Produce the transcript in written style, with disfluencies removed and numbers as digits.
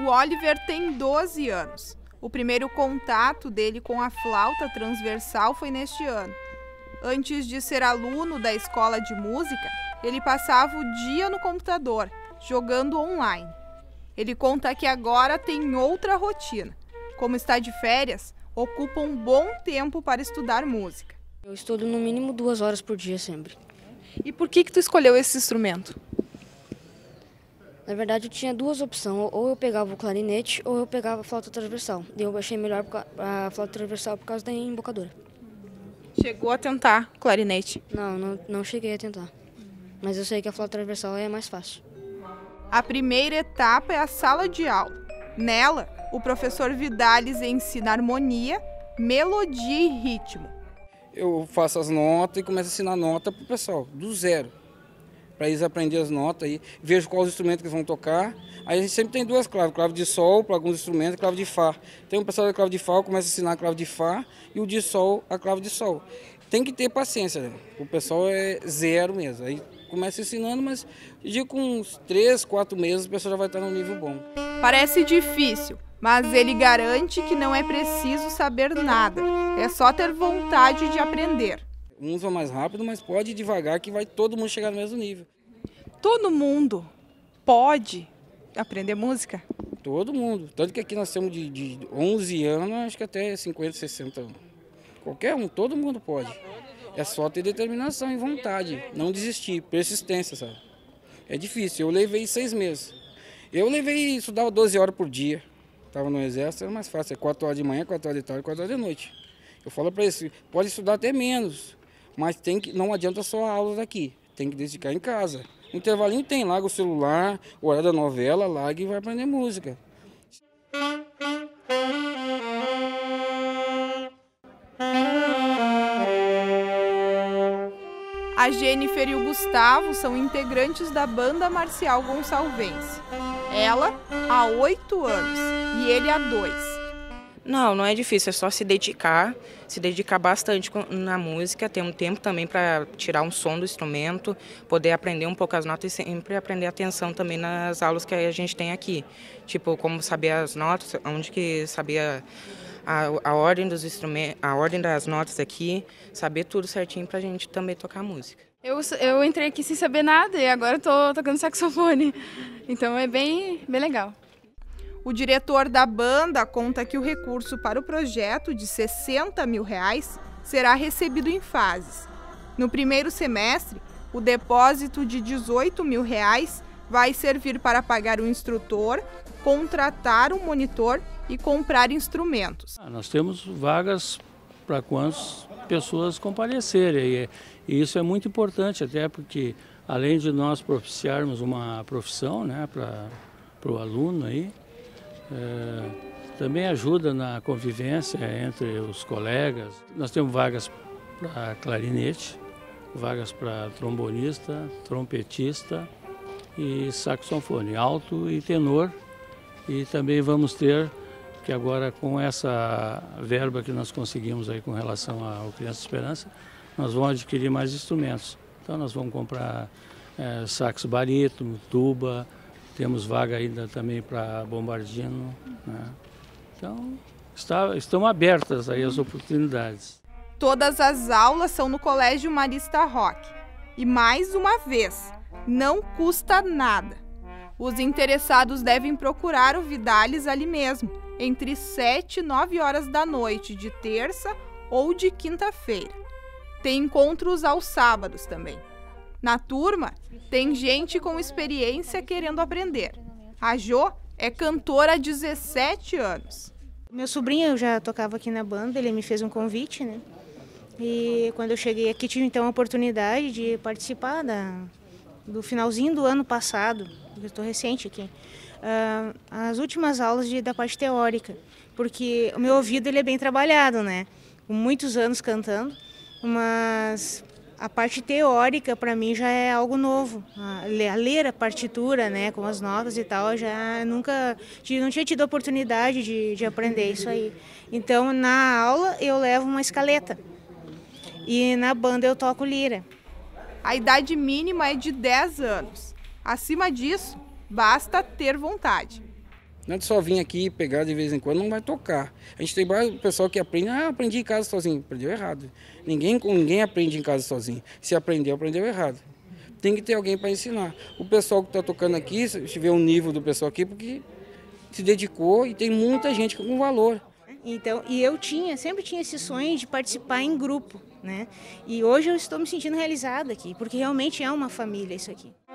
O Oliver tem 12 anos. O primeiro contato dele com a flauta transversal foi neste ano. Antes de ser aluno da escola de música, ele passava o dia no computador, jogando online. Ele conta que agora tem outra rotina. Como está de férias, ocupa um bom tempo para estudar música. Eu estudo no mínimo 2 horas por dia sempre. E por que tu escolheu esse instrumento? Na verdade, eu tinha 2 opções, ou eu pegava o clarinete ou eu pegava a flauta transversal. E eu achei melhor a flauta transversal por causa da embocadura. Chegou a tentar clarinete? Não cheguei a tentar. Mas eu sei que a flauta transversal é mais fácil. A primeira etapa é a sala de aula. Nela, o professor Vidales ensina harmonia, melodia e ritmo. Eu faço as notas e começo a ensinar nota para o pessoal, do zero. Para eles aprenderem as notas, aí vejo quais instrumentos que eles vão tocar. Aí a gente sempre tem 2 claves, clave de sol para alguns instrumentos e clave de fá. Tem um pessoal da clave de fá, eu começo a ensinar a clave de fá e o de sol, a clave de sol. Tem que ter paciência, né? O pessoal é zero mesmo. Aí começa ensinando, mas eu digo com uns 3, 4 meses o pessoal já vai estar num nível bom. Parece difícil, mas ele garante que não é preciso saber nada. É só ter vontade de aprender. Uns vão mais rápido, mas pode ir devagar que vai todo mundo chegar no mesmo nível. Todo mundo pode aprender música? Todo mundo. Tanto que aqui nós temos de 11 anos, acho que até 50, 60 anos. Qualquer um, todo mundo pode. É só ter determinação e vontade, não desistir, persistência, sabe? É difícil, eu levei 6 meses. Eu estudava 12 horas por dia. Estava no exército, era mais fácil, é 4 horas de manhã, 4 horas de tarde, 4 horas de noite. Eu falo para eles, pode estudar até menos, mas não adianta só a aula daqui, tem que dedicar em casa. No intervalinho tem, larga o celular, o horário da novela, larga e vai aprender música. A Jennifer e o Gustavo são integrantes da banda marcial gonçalvense. Ela há 8 anos e ele há 2. Não é difícil, é só se dedicar bastante na música, ter um tempo também para tirar um som do instrumento, poder aprender um pouco as notas e sempre aprender atenção também nas aulas que a gente tem aqui. Tipo, como saber as notas, onde que sabia a ordem dos instrumentos, a ordem das notas aqui, saber tudo certinho para a gente também tocar música. Eu entrei aqui sem saber nada e agora estou tocando saxofone, então é bem legal. O diretor da banda conta que o recurso para o projeto de R$60 mil será recebido em fases. No primeiro semestre, o depósito de R$18 mil vai servir para pagar o instrutor, contratar um monitor e comprar instrumentos. Nós temos vagas para quantas pessoas comparecerem e isso é muito importante, até porque além de nós propiciarmos uma profissão, né, para o aluno aí, também ajuda na convivência entre os colegas. Nós temos vagas para clarinete, vagas para trombonista, trompetista e saxofone, alto e tenor. E também vamos ter, que agora com essa verba que nós conseguimos aí com relação ao Criança Esperança, nós vamos adquirir mais instrumentos. Então nós vamos comprar saxo barítono, tuba. Temos vaga ainda também para bombardino, né? Então, estão abertas aí as oportunidades. Todas as aulas são no Colégio Marista Roque. E mais uma vez, não custa nada. Os interessados devem procurar o Vidales ali mesmo, entre 7 e 9 horas da noite, de terça ou de quinta-feira. Tem encontros aos sábados também. Na turma, tem gente com experiência querendo aprender. A Jo é cantora há 17 anos. Meu sobrinho já tocava aqui na banda, ele me fez um convite, né? E quando eu cheguei aqui, tive então a oportunidade de participar do finalzinho do ano passado, eu estou recente aqui, as últimas aulas da parte teórica, porque o meu ouvido ele é bem trabalhado, né? Com muitos anos cantando, mas a parte teórica para mim já é algo novo. A ler a partitura, né, com as notas e tal, já não tinha tido a oportunidade de aprender isso aí. Então na aula eu levo uma escaleta e na banda eu toco lira. A idade mínima é de 10 anos. Acima disso, basta ter vontade. Não é só vir aqui e pegar de vez em quando, não vai tocar. A gente tem vários pessoal que aprende, aprendi em casa sozinho. Aprendeu errado. Ninguém aprende em casa sozinho. Se aprendeu, aprendeu errado. Tem que ter alguém para ensinar. O pessoal que está tocando aqui, se tiver um nível do pessoal aqui, porque se dedicou e tem muita gente com valor. Então, e eu sempre tinha esse sonho de participar em grupo, né? E hoje eu estou me sentindo realizada aqui, porque realmente é uma família isso aqui.